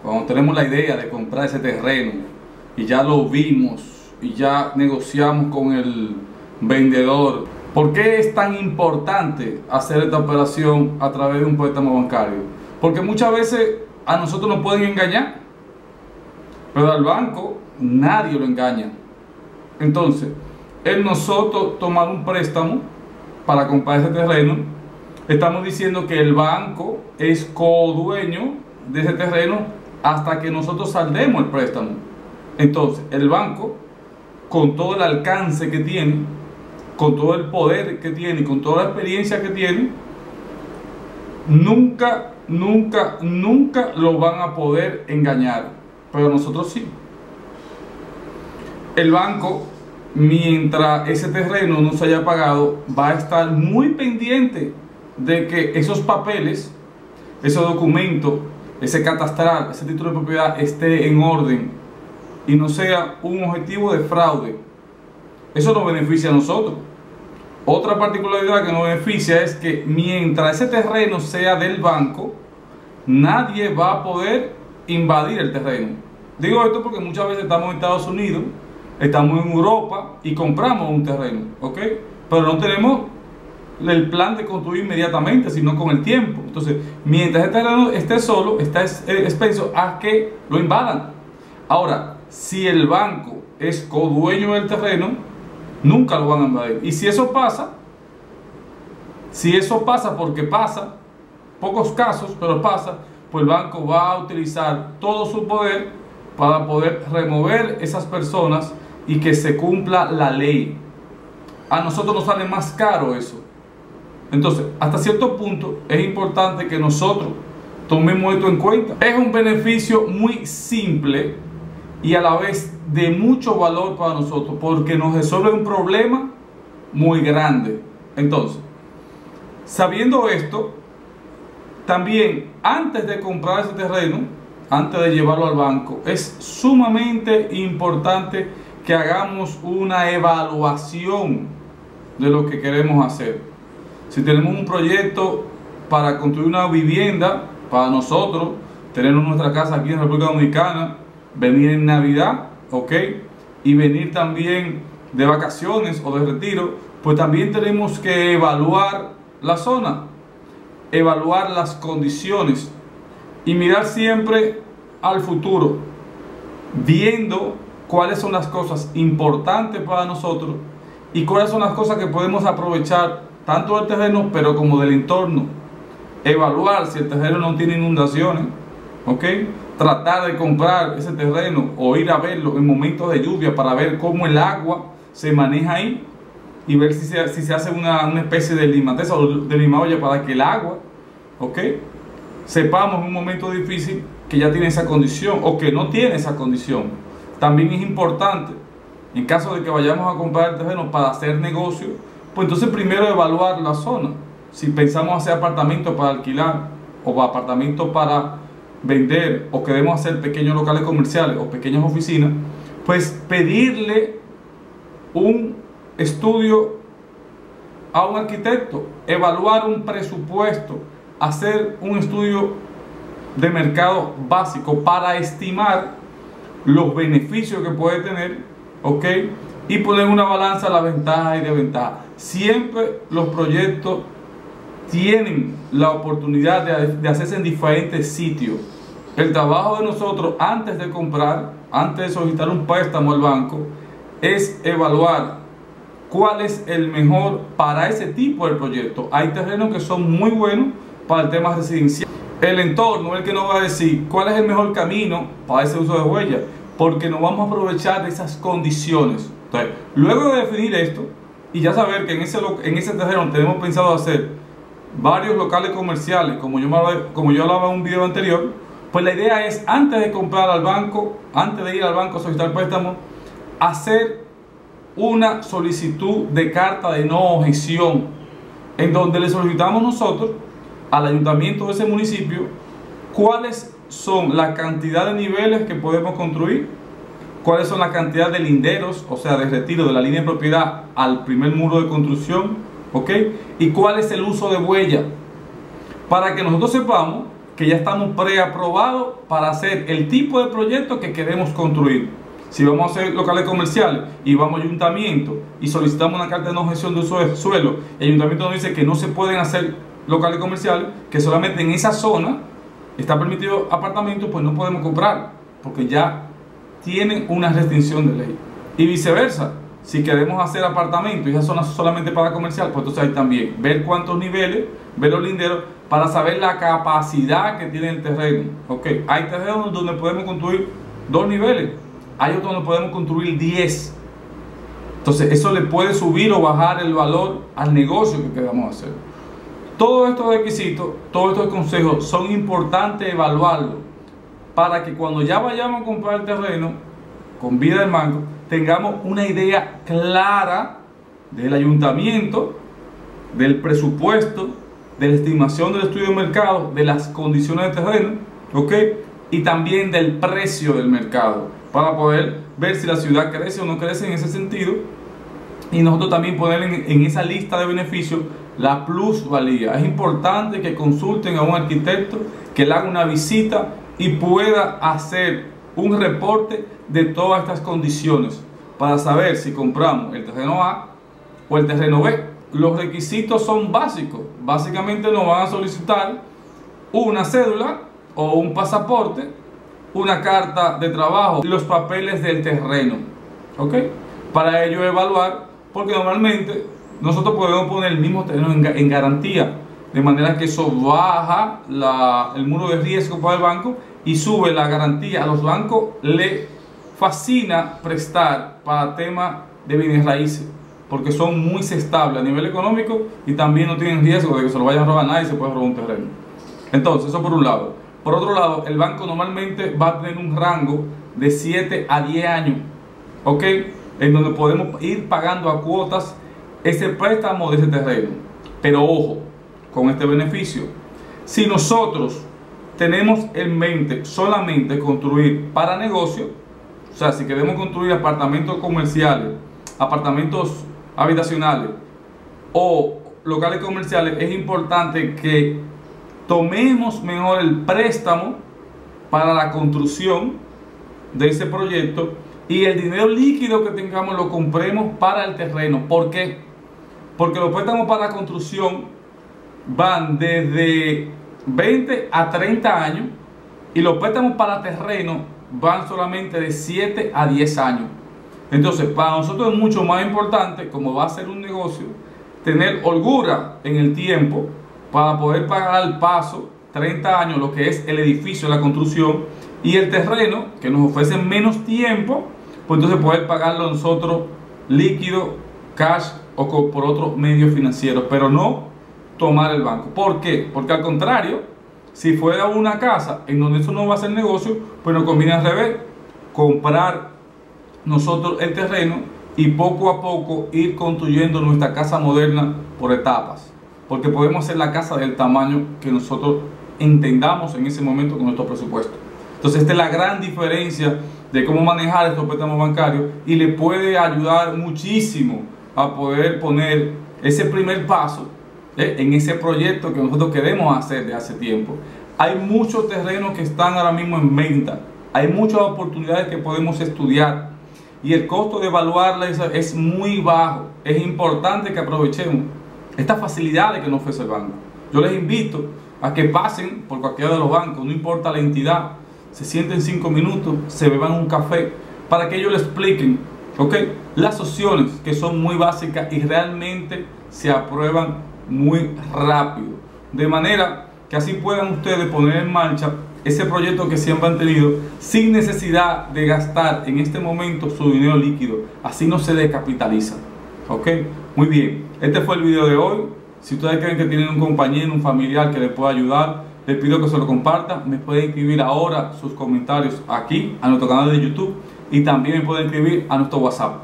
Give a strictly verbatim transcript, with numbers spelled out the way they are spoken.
cuando tenemos la idea de comprar ese terreno y ya lo vimos y ya negociamos con el vendedor, ¿por qué es tan importante hacer esta operación a través de un préstamo bancario? Porque muchas veces a nosotros nos pueden engañar, pero al banco nadie lo engaña. Entonces, en nosotros tomar un préstamo para comprar ese terreno, estamos diciendo que el banco es codueño de ese terreno hasta que nosotros saldemos el préstamo. Entonces, el banco, con todo el alcance que tiene, con todo el poder que tiene, con toda la experiencia que tiene, nunca, nunca, nunca lo van a poder engañar. Pero nosotros sí. El banco, mientras ese terreno no se haya pagado, va a estar muy pendiente de que esos papeles, esos documentos, ese catastral, ese título de propiedad esté en orden y no sea un objetivo de fraude. Eso nos beneficia a nosotros. Otra particularidad que nos beneficia es que mientras ese terreno sea del banco, nadie va a poder invadir el terreno. Digo esto porque muchas veces estamos en Estados Unidos, estamos en Europa y compramos un terreno, ¿ok? Pero no tenemos el plan de construir inmediatamente, sino con el tiempo. Entonces, mientras este terreno esté solo, está expenso a que lo invadan. Ahora, si el banco es codueño del terreno, nunca lo van a invadir. Y si eso pasa, si eso pasa porque pasa, pocos casos, pero pasa, pues el banco va a utilizar todo su poder para poder remover esas personas y que se cumpla la ley. A nosotros nos sale más caro eso. Entonces, hasta cierto punto es importante que nosotros tomemos esto en cuenta. Es un beneficio muy simple y a la vez de mucho valor para nosotros, porque nos resuelve un problema muy grande. Entonces, sabiendo esto, también antes de comprar ese terreno, antes de llevarlo al banco, es sumamente importante que hagamos una evaluación de lo que queremos hacer. Si tenemos un proyecto para construir una vivienda para nosotros, tener nuestra casa aquí en República Dominicana, venir en Navidad, ok, y venir también de vacaciones o de retiro, pues también tenemos que evaluar la zona, evaluar las condiciones y mirar siempre al futuro, viendo cuáles son las cosas importantes para nosotros y cuáles son las cosas que podemos aprovechar tanto del terreno pero como del entorno. Evaluar si el terreno no tiene inundaciones, ¿ok? Tratar de comprar ese terreno o ir a verlo en momentos de lluvia para ver cómo el agua se maneja ahí y ver si se, si se hace una, una especie de limateza o de limaolla para que el agua, ¿ok?, sepamos en un momento difícil que ya tiene esa condición o que no tiene esa condición. También es importante, en caso de que vayamos a comprar el terreno para hacer negocio, pues entonces primero evaluar la zona. Si pensamos hacer apartamentos para alquilar o apartamentos para vender o queremos hacer pequeños locales comerciales o pequeñas oficinas, pues pedirle un estudio a un arquitecto, evaluar un presupuesto, hacer un estudio de mercado básico para estimar los beneficios que puede tener, ¿ok?, y poner una balanza la ventaja y desventaja. Siempre los proyectos tienen la oportunidad de, de hacerse en diferentes sitios. El trabajo de nosotros antes de comprar, antes de solicitar un préstamo al banco, es evaluar cuál es el mejor para ese tipo de proyecto. Hay terrenos que son muy buenos para el tema residencial. El entorno es el que nos va a decir cuál es el mejor camino para ese uso de huella, porque nos vamos a aprovechar de esas condiciones. Entonces, luego de definir esto y ya saber que en ese, en ese terreno tenemos pensado hacer varios locales comerciales, como yo, como yo hablaba en un video anterior, pues la idea es, antes de comprar al banco, antes de ir al banco a solicitar préstamo, hacer una solicitud de carta de no objeción, en donde le solicitamos nosotros al ayuntamiento de ese municipio cuáles son la cantidad de niveles que podemos construir, cuáles son la cantidad de linderos, o sea, de retiro de la línea de propiedad al primer muro de construcción, ¿ok?, y cuál es el uso de huella, para que nosotros sepamos que ya estamos preaprobados para hacer el tipo de proyecto que queremos construir. Si vamos a hacer locales comerciales y vamos a ayuntamiento y solicitamos una carta de no objeción de uso de suelo, el ayuntamiento nos dice que no se pueden hacer locales comerciales, que solamente en esa zona está permitido apartamentos, pues no podemos comprar, porque ya tienen una restricción de ley. Y viceversa, si queremos hacer apartamentos y esa zona solamente para comercial, pues entonces hay también ver cuántos niveles, ver los linderos, para saber la capacidad que tiene el terreno. Okay. Hay terrenos donde podemos construir dos niveles, hay otros donde podemos construir diez. Entonces eso le puede subir o bajar el valor al negocio que queramos hacer. Todos estos requisitos, todos estos consejos son importantes evaluarlos para que cuando ya vayamos a comprar el terreno con vida del banco tengamos una idea clara del ayuntamiento, del presupuesto, de la estimación del estudio de mercado, de las condiciones de terreno, ¿ok? Y también del precio del mercado, para poder ver si la ciudad crece o no crece en ese sentido, y nosotros también poner en, en esa lista de beneficios la plusvalía. Es importante que consulten a un arquitecto, que le haga una visita y pueda hacer un reporte de todas estas condiciones para saber si compramos el terreno A o el terreno B. Los requisitos son básicos. Básicamente nos van a solicitar una cédula o un pasaporte, una carta de trabajo y los papeles del terreno, ¿ok? Para ello evaluar, porque normalmente nosotros podemos poner el mismo terreno en, en garantía, de manera que eso baja la, el muro de riesgo para el banco y sube la garantía. A los bancos les fascina prestar para temas de bienes raíces, porque son muy estables a nivel económico y también no tienen riesgo de que se lo vayan a robar a nadie y se pueda robar un terreno. Entonces, eso por un lado. Por otro lado, el banco normalmente va a tener un rango de siete a diez años, ¿ok? En donde podemos ir pagando a cuotas ese préstamo de ese terreno. Pero ojo con este beneficio: si nosotros tenemos en mente solamente construir para negocio, o sea, si queremos construir apartamentos comerciales, apartamentos habitacionales o locales comerciales, es importante que tomemos mejor el préstamo para la construcción de ese proyecto y el dinero líquido que tengamos lo compremos para el terreno. ¿Por qué? Porque los préstamos para la construcción van desde veinte a treinta años y los préstamos para terreno van solamente de siete a diez años. Entonces, para nosotros es mucho más importante, como va a ser un negocio, tener holgura en el tiempo para poder pagar al paso treinta años lo que es el edificio, la construcción, y el terreno, que nos ofrece menos tiempo, pues entonces poder pagarlo nosotros líquido, cash o por otro medio financiero, pero no tomar el banco. ¿Por qué? Porque al contrario, si fuera una casa en donde eso no va a ser negocio, pues nos conviene al revés, comprar nosotros el terreno y poco a poco ir construyendo nuestra casa moderna por etapas, porque podemos hacer la casa del tamaño que nosotros entendamos en ese momento con nuestro presupuesto. Entonces esta es la gran diferencia de cómo manejar estos préstamos bancarios y le puede ayudar muchísimo a poder poner ese primer paso ¿eh? en ese proyecto que nosotros queremos hacer de hace tiempo. Hay muchos terrenos que están ahora mismo en venta, hay muchas oportunidades que podemos estudiar y el costo de evaluarlas es muy bajo. Es importante que aprovechemos estas facilidades que nos ofrece el banco. Yo les invito a que pasen por cualquiera de los bancos, no importa la entidad, se sienten cinco minutos, se beban un café, para que ellos les expliquen ¿okay? las opciones que son muy básicas y realmente se aprueban muy rápido. De manera que así puedan ustedes poner en marcha ese proyecto que siempre han tenido sin necesidad de gastar en este momento su dinero líquido. Así no se descapitaliza. ¿Ok? Muy bien. Este fue el video de hoy. Si ustedes creen que tienen un compañero, un familiar que les pueda ayudar, les pido que se lo compartan. Me pueden escribir ahora sus comentarios aquí a nuestro canal de YouTube y también me pueden escribir a nuestro WhatsApp.